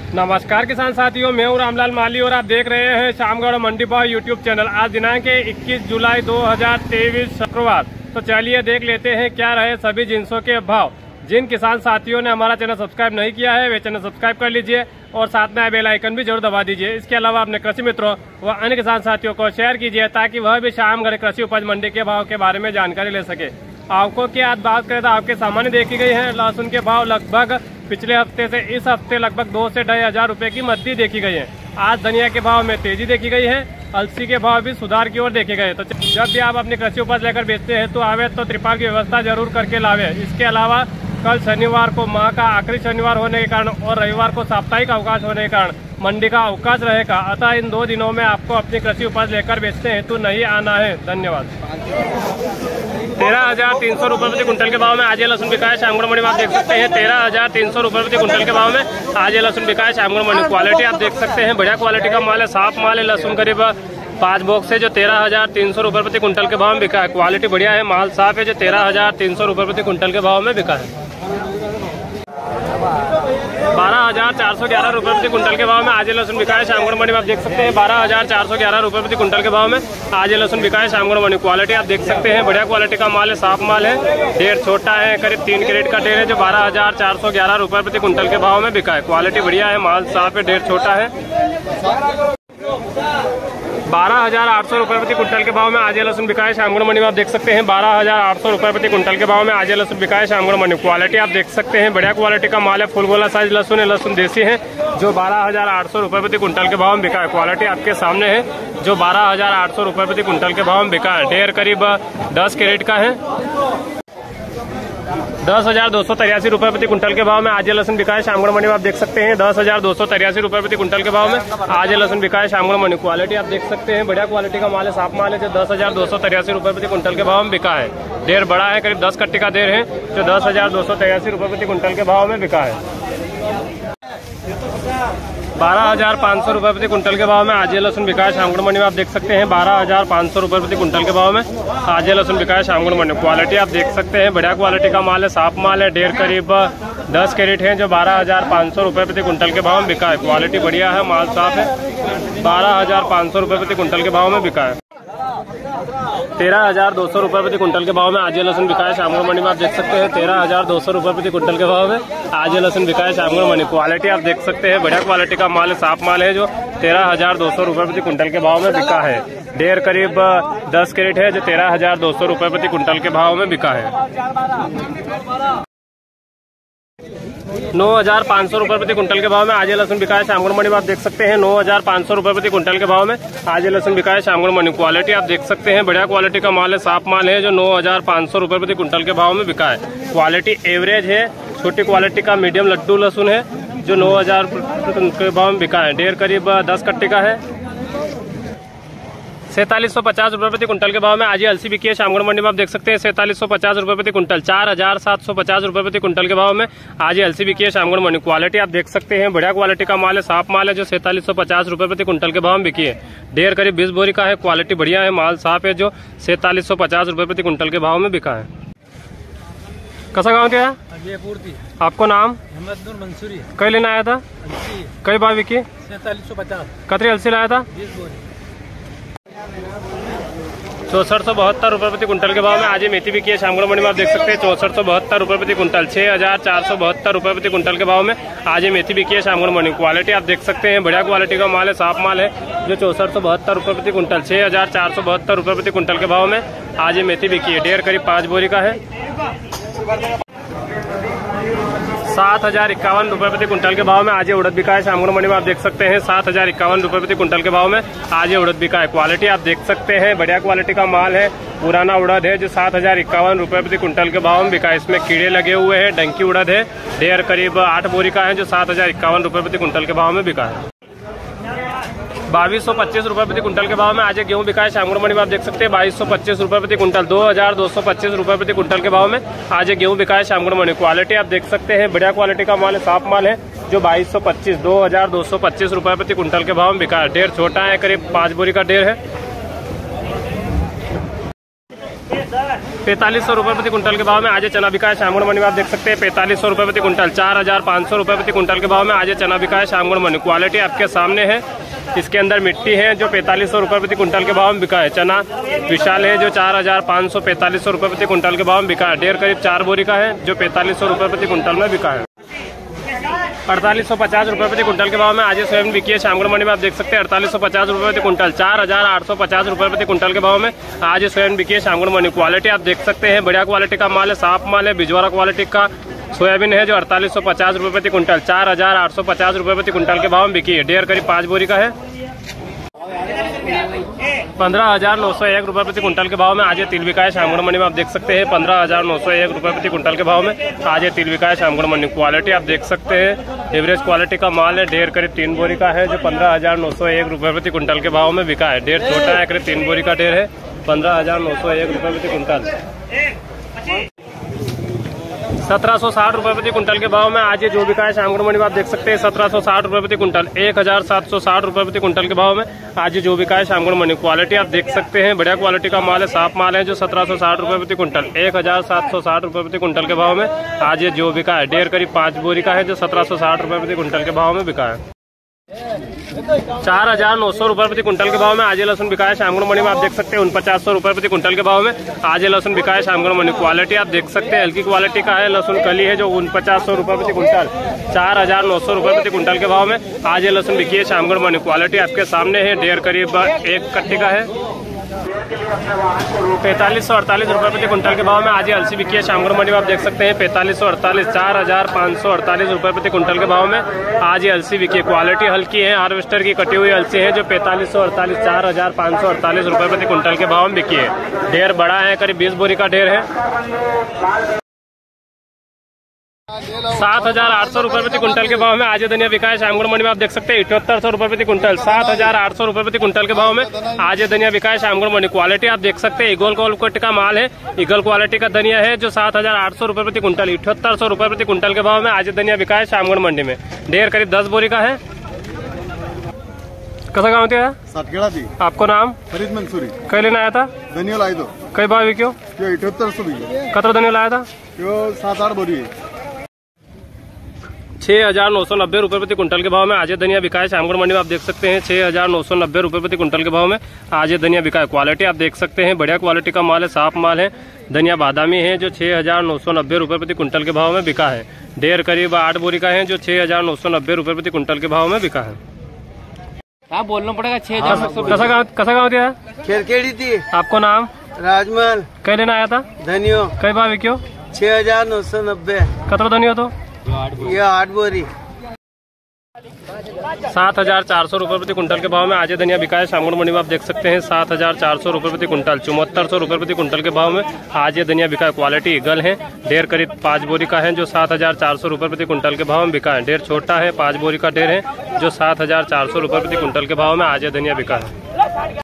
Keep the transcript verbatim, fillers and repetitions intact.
नमस्कार किसान साथियों, मैं हूं रामलाल माली और आप देख रहे हैं शामगढ़ मंडी भाव यूट्यूब चैनल। आज दिनांक है इक्कीस जुलाई दो हजार तेईस शुक्रवार। तो चलिए देख लेते हैं क्या रहे सभी जिंसों के भाव। जिन किसान साथियों ने हमारा चैनल सब्सक्राइब नहीं किया है वे चैनल सब्सक्राइब कर लीजिए और साथ में बेल आइकन भी जरूर दबा दीजिए। इसके अलावा अपने कृषि मित्रों व अन्य किसान साथियों को शेयर कीजिए ताकि वह भी शामगढ़ कृषि उपज मंडी के भाव के बारे में जानकारी ले सके। आपको की आज बात करें तो आपके सामान्य देखी गई है। लहसुन के भाव लगभग पिछले हफ्ते से इस हफ्ते लगभग दो से ढाई हजार रुपए की मद्दी देखी गई है। आज धनिया के भाव में तेजी देखी गई है। अलसी के भाव भी सुधार की ओर देखे गए। तो जब भी आप अपनी कृषि उपज लेकर बेचते हैं तो आवे तो त्रिपाल की व्यवस्था जरूर करके लावे। इसके अलावा कल शनिवार को माह का आखिरी शनिवार होने के कारण और रविवार को साप्ताहिक अवकाश होने के कारण मंडी का अवकाश रहेगा। अतः इन दो दिनों में आपको अपनी कृषि उपज लेकर बेचते हैं तो नहीं आना है। धन्यवाद। तेरह हजार तीन सौ रुपये प्रति कुंटल के भाव में आज लहसुन बिका है शामगढ़ मंडी में। आप देख सकते हैं तेरह हजार तीन सौ रुपये प्रति कुंटल के भाव में आज लहसुन बिका है शामगढ़ मंडी। क्वालिटी आप देख सकते हैं बढ़िया क्वालिटी का माल है, साफ माल है। लहसुन करीब पाँच बॉक्स है जो तेरह हजार तीन सौ रुपये प्रति कुंटल के भाव में बिका है। क्वालिटी बढ़िया है, माल साफ है जो तेरह हजार तीन सौ रुपये प्रति कुंटल के भाव में बिका है। बारह हजार चार सौ ग्यारह रुपये प्रति कुंटल के भाव में आज लहसुन बिका है शामगढ़ मंडी में। आप देख सकते हैं बारह हजार चार सौ ग्यारह रुपये प्रति कुंटल के भाव में आज लहसुन बिका है शामगढ़ मंडी। क्वालिटी आप देख सकते हैं बढ़िया क्वालिटी का माल है, साफ माल है। ढेर छोटा है, करीब तीन कैरेट का ढेर है जो बारह हजार चार सौ ग्यारह रुपये प्रति कुंटल के भाव में बिका है। क्वालिटी बढ़िया है, माल साफ है, ढेर छोटा है। बारह हजार आठ सौ रुपये प्रति कुंटल के भाव में आज लहसुन बिका है शामगढ़ मंडी में। आप देख सकते हैं बारह हजार आठ सौ रुपये प्रति कुंटल के भाव में आज लहसुन बिका है शामगढ़ मंडी। क्वालिटी आप देख सकते हैं बढ़िया क्वालिटी का माल है, फुल गोला साइज लहसुन है, लहसुन देसी है जो बारह हजार आठ सौ रुपये प्रति कुंटल के भाव में बिका है। क्वालिटी आपके सामने है जो बारह हजार आठ सौ रुपये प्रति कुंटल के भाव में बिका है। ढेर करीब दस कैरेट का है। दस हजार दो सौ तिरासी रुपये प्रति कुंटल के भाव में आज लहसुन बिका है शामगढ़ मंडी में। आप देख सकते हैं दस हजार दो सौ तिरासी रुपये प्रति कुंटल के भाव में आज लहसुन बिका है शामगढ़ मंडी। क्वालिटी आप देख सकते हैं बढ़िया क्वालिटी का माल है, साफ माल है जो दस हजार दो सौ तिरासी रुपये प्रति कुंटल के भाव में बिका है। ढेर बड़ा है, करीब दस कट्टी का ढेर है जो दस हजार दो सौ तिरासी रुपये प्रति कुंटल के भाव में बिका है। बारह हजार पाँच सौ रुपये प्रति कुंटल के भाव में आज लहसुन बिका है शामगढ़ मंडी में। आप देख सकते हैं बारह हजार पाँच सौ रुपये प्रति कुंटल के भाव में आज लहसुन बिका है शामगढ़ मंडी। क्वालिटी आप देख सकते हैं बढ़िया क्वालिटी का माल है, साफ माल है। ढेर करीब दस कैरेट है जो बारह हजार पाँच सौ रुपये प्रति कुंटल के भाव में बिका है। क्वालिटी बढ़िया है, माल साफ है। बारह हजार पाँच सौ रुपये प्रति कुंटल के भाव में बिका है। तेरह हजार दो सौ रुपये प्रति कुंटल के भाव में आज लहसुन बिका है शामगढ़ मंडी में। आप देख सकते हैं तेरह हजार दो सौ रुपये प्रति कुंटल के भाव में आज लहसुन बिका है शामगढ़ मंडी। क्वालिटी आप देख सकते हैं बढ़िया क्वालिटी का माल है, साफ माल है जो तेरह हजार दो सौ रुपये प्रति कुंटल के भाव में बिका है। ढेर करीब दस कैरेट है जो तेरह हजार दो सौ रुपये प्रति कुंटल के भाव में बिका है। नौ हजार पाँच सौ रुपये प्रति कुंटल के भाव में आज लहसुन बिका है शामगढ़ मंडी में। आप देख सकते हैं नौ हजार पाँच सौ रुपये प्रति कुंटल के भाव में आज लहसुन बिका है शामगढ़ मंडी। क्वालिटी आप देख सकते हैं बढ़िया क्वालिटी का माल है, साफ माल है जो नौ हजार पाँच सौ रुपये प्रति कुंटल के भाव में बिका है। क्वालिटी एवरेज है, छोटी क्वालिटी का मीडियम लड्डू लहसुन है जो नौ हजार के भाव में बिका है। ढेर करीब दस कट्टी का है। सैंतालीस सौ पचास रुपये प्रति कुंटल के भाव में आज अलसी बिकी है शामगढ़ मंडी में। आप देख सकते हैं सैंतालीस सौ पचास रुपये प्रति कुंटल। चार हजार सात सौ पचास रुपये प्रति कुंटल के भाव में आज अलसी बिकी है शामगढ़ मंडी। क्वालिटी आप देख सकते हैं बढ़िया क्वालिटी का माल है, साफ माल है जो सैंतालीस सौ पचास रुपये प्रति कुंटल के भाव में बिकी है। ढेर करीब बीस बोरी का है। क्वालिटी बढ़िया है, माल साफ है जो सैंतालीस सौ पचास रुपये प्रति कुंटल के भाव में बिका है। कसा गाँव क्या है आपको? नाम मंसूरी। कई लेना आया था? कई भाव बिकी? सैंतालीस सौ पचास। कतरी अलसी लाया था? चौसठ सौ बहत्तर रुपये प्रति कुंटल के भाव में आज मेथी बिकी है शामगढ़ मंडी में। आप देख सकते हैं चौसठ सौ बहत्तर रुपये प्रति कुंटल। छह हजार चार सौ बहत्तर रुपये प्रति कुंटल के भाव में आज मेथी बिकी है शामगढ़ मंडी। क्वालिटी आप देख सकते हैं बढ़िया क्वालिटी का माल है, साफ माल है जो चौसठ सौ बहत्तर रुपये प्रति कुंटल। छह हजार चार सौ बहत्तर रुपये प्रति कुंटल के भाव में आज मेथी बिकी है। ढेर करीब पाँच बोरी का है। सात हजार इक्यावन रुपये प्रति कुंटल के भाव में आज उड़द बिका है शामगढ़ मंडी में। आप देख सकते हैं सात हजार इक्यावन रुपये प्रति कुंटल के भाव में आज उड़द बिका है। क्वालिटी आप देख सकते हैं बढ़िया क्वालिटी का माल है, पुराना उड़द है जो सात हजार इक्यावन रुपये प्रति कुंटल के भाव में बिका है। इसमें कीड़े लगे हुए हैं, डंकी उड़द है। ढेर करीब आठ बोरी का है जो सात हजार इक्यावन रुपये प्रति कुंटल के भाव में बिका है। बाईस सौ पच्चीस रुपये प्रति कुंटल के भाव में आज गेहूं बिका है शामगढ़ मंडी में। आप देख सकते हैं बाईस सौ पच्चीस रुपये प्रति कुंटल। दो हजार दो सौ पच्चीस रुपये प्रति कुंटल के भाव में आज गेहूं बिका है शामगढ़ मंडी। क्वालिटी आप देख सकते हैं बढ़िया क्वालिटी का माल है, साफ माल है जो बाईस सौ पच्चीस दो हजार दो सौ पच्चीस रुपये प्रति कुंटल के भाव में बिका है। ढेर छोटा है, करीब पाँच बोरी का ढेर है। पैंतालीस सौ रुपये प्रति कुंटल के भाव में आज चना बिका है श्यामगढ़ मंडी में। आप देख सकते हैं पैंतालीस सौ रुपये प्रति कुंटल, चार हजार पाँच सौ रुपये प्रति कुंटल के भाव में आज चना बिका है श्यामगढ़ मंडी। क्वालिटी आपके सामने है, इसके अंदर मिट्टी है जो पैंतालीस सौ रुपये प्रति कुंटल के भाव में बिका है। चना विशाल है जो चार हजार पाँच सौ पैंतालीस सौ रुपये प्रति कुंटल के भाव में बिका है। डेढ़ करीब चार बोरी का है जो पैंतालीस सौ रुपये प्रति कुंटल में बिका है। अड़तालीस सौ पचास रुपये प्रति कुंटल के भाव में आज सोयाबीन बिकी है श्यामगढ़ मंडी में। आप देख सकते हैं अड़तालीस सौ पचास रुपये प्रति कुंटल, चार हजार आठ सौ पचास रुपये प्रति कुंटल के भाव में आज सोयाबीन बिकी है श्यामगढ़ मंडी। क्वालिटी आप देख सकते हैं, बढ़िया क्वालिटी का माल है, साफ माल है, बिजवारा क्वालिटी का सोयाबीन है जो अड़तालीस सौ पचास रुपये प्रति कुंटल, चार हजार आठ सौ पचास रुपये प्रति कुंटल के भाव में बिकी है। डेढ़ करीब पाँच बोरी का है। पंद्रह हजार नौ सौ एक रुपये प्रति कुंटल के भाव में आज तिल बिका है श्यामगढ़ मंडी में। आप देख सकते हैं पंद्रह हजार नौ सौ एक रुपये प्रति कुंटल के भाव में आज तिल बिका है श्यामगढ़ मंडी। क्वालिटी आप देख सकते हैं, एवरेज क्वालिटी का माल है, ढेर करीब तीन बोरी का है जो पंद्रह हजार नौ सौ एक रुपये प्रति कुंटल के भाव में बिका है। ढेर छोटा है, करीब तीन बोरी का ढेर है, पंद्रह हजार नौ सौ एक रुपये प्रति कुंटल। सत्रह सौ साठ रुपये प्रति कुंटल के भाव में आज जो बिका है श्यामगढ़ मंडी में। आप देख सकते हैं सत्रह सौ साठ रुपये प्रति कुंटल, एक हजार सात सौ साठ रुपये प्रति कुंटल के भाव में आज जो बिका है श्यामगढ़ मंडी। क्वालिटी आप देख सकते हैं, बढ़िया क्वालिटी का माल है, साफ माल है जो सत्रह सौ साठ रुपये प्रति कुंटल, एक हजार सात सौ साठ रुपये प्रति कुंटल के भाव में आज जो बिका है। डेढ़ करीब पाँच बोरी का है जो सत्रह सौ साठ रुपये प्रति कुंटल के भाव में बिका है। चार हजार नौ सौ रुपये प्रति कुंटल के भाव में आज लहसुन बिका है श्यामगढ़ मंडी में। आप देख सकते हैं उनपचास सौ रुपये प्रति कुंटल के भाव में आज लहसुन बिका है श्यामगढ़ मंडी। क्वालिटी आप देख सकते हैं, हल्की क्वालिटी का है, लहसुन कली है जो उनपचास सौ रुपये प्रति कुंटल, चार हजार नौ सौ रुपये प्रति कुंटल के भाव में आज लहसुन बिकी है श्यामगढ़ मंडी। क्वालिटी आपके सामने है, डेढ़ करीब एक कट्टी का है। पैंतालीस सौ अड़तालीस रुपये प्रति कुंटल के भाव में आज अलसी बिकी है श्यामगढ़ मंडी में। आप देख सकते हैं पैंतालीस सौ अड़तालीस, चार हजार पाँच सौ अड़तालीस रुपये प्रति कुंटल के भाव में आज ये अलसी बिकी है। क्वालिटी हल्की है, हार्वेस्टर की कटी हुई अलसी है जो पैंतालीस सौ अड़तालीस, चार हजार पाँच सौ अड़तालीस रुपये प्रति कुंटल के भाव में बिकी है। ढेर बड़ा है, करीब बीस बोरी का ढेर है। सात हजार आठ सौ रुपये प्रति कुंटल के भाव में आज धनिया बिका है श्यामगढ़ मंडी में। आप देख सकते हैं इकहत्तर सौ रुपये प्रति कुंटल, सात हजार आठ सौ रुपये प्रति कुंटल के भाव में आज धनिया बिका है श्यामगढ़ मंडी। क्वालिटी आप देख सकते हैं, ईगल क्वालिटी का माल है, ईगल क्वालिटी का धनिया है जो सात हजार आठ सौ रुपये प्रति कुंटल, इकहत्तर सौ रुपये प्रति कुंटल के भाव में आज धनिया बिका है श्यामगढ़ मंडी में। ढेर करीब दस बोरी का है। कसा गाँव है सातखेड़ा थी। आपको नाम? फरीद मंसूरी। कई लेना आया था? धनिया लाए दो। कई भाव बिक्यो? इकहत्तर सौ भी। कतरा धनिया लाया था? सात आठ बोरी है। छह हजार नौ सौ नब्बे रुपये प्रति कुंटल के भाव में आज धनिया बिका है श्यामगढ़ मंडी में। आप देख सकते हैं छह हजार नौ सौ नब्बे रुपये प्रति कुंटल के भाव में आज धनिया बिका है। क्वालिटी आप देख सकते हैं, बढ़िया क्वालिटी का माल है, साफ माल है, धनिया बादामी है जो छह हजार नौ सौ नब्बे रुपये प्रति कुंटल के भाव में बिका है। ढेर करीब आठ बोरी का है जो छह हजार नौ सौ नब्बे रुपये प्रति कुंटल के भाव में बिका है। हाँ बोलना पड़ेगा। छह हजार कसा गाँव कसा गाँव दिया? खेरखेड़ी थी। आपको नाम? राजमहल। कई लेना आया था? धनियो। कई भाव बिक्यो? छह हजार नौ सौ नब्बे। कतरा धनियो तो? ये आठ बोरी। सात हजार चार सौ रुपये प्रति कुंटल के भाव में आज धनिया बिका है श्यामगढ़ मंडी में। आप देख सकते हैं सात हजार चार सौ रुपये प्रति कुंटल, चौहत्तर सौ रुपये प्रति कुंटल के भाव में आज ये धनिया बिका है। क्वालिटी ईगल है, ढेर करीब पाँच बोरी का है जो सात हजार चार सौ रुपये प्रति कुंटल के भाव में बिका है। ढेर छोटा है, पाँच बोरी का ढेर है जो सात हजार चार सौ रुपये प्रति कुंटल के भाव में आज ये धनिया बिका है।